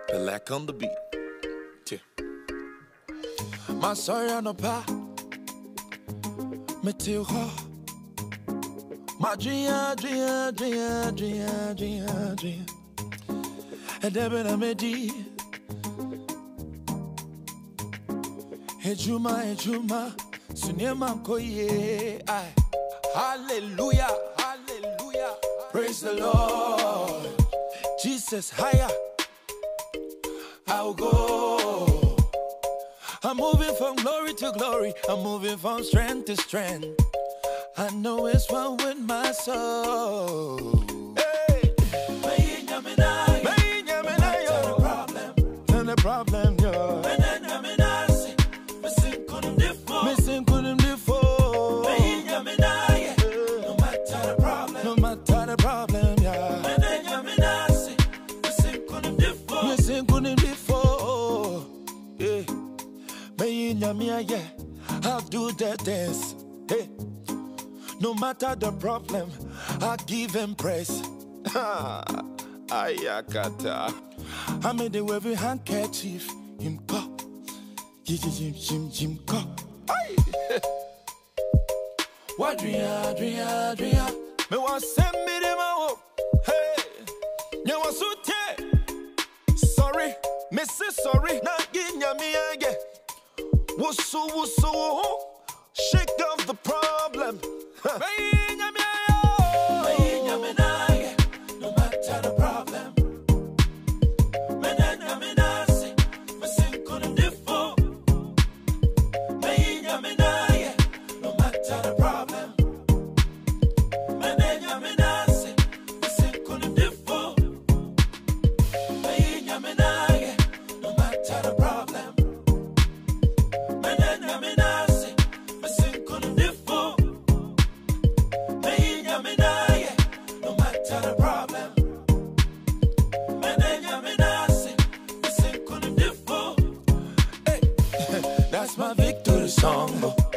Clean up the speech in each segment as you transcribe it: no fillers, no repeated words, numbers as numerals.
Black on the beat. My sorry on the pa. Me too hot. My dream. And then I made it. Hey Juma. Sunema koye. Hallelujah. Praise the Lord. Jesus higher. I'll go. I'm moving from glory to glory. I'm moving from strength to strength. I know it's one with my soul. Hey, the problem, yo. Missing couldn't before. No matter the problem, yeah. Missing couldn't before. Yeah, I'll do the dance. Hey, no matter the problem, I give him praise. Ayakata. I made the wavy handkerchief. Him go. Jim go. What dream? Me want send me the man. Hey, you want to sorry, me say sorry. Not getting me again. Wusu, shake off the problem. No matter the problem. No matter the problem. That's my victory song.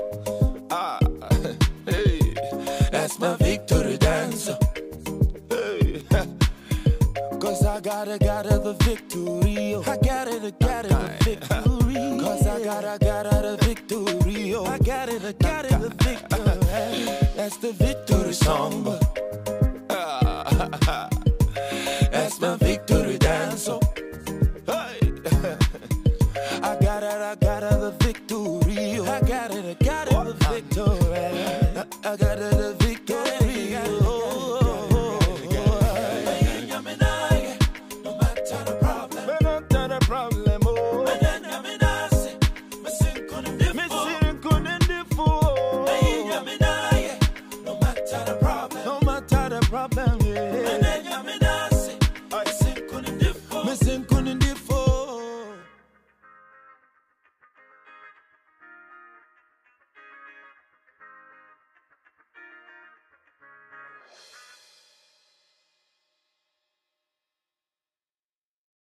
Hey, that's my victory dance. Hey, cause I gotta the victory. I got it, the victory. Cause I gotta the victory. I got it, the victory. That's the victory song. That's my victory dance. I got it, the victory. I got it, the victory. I got it, the victory.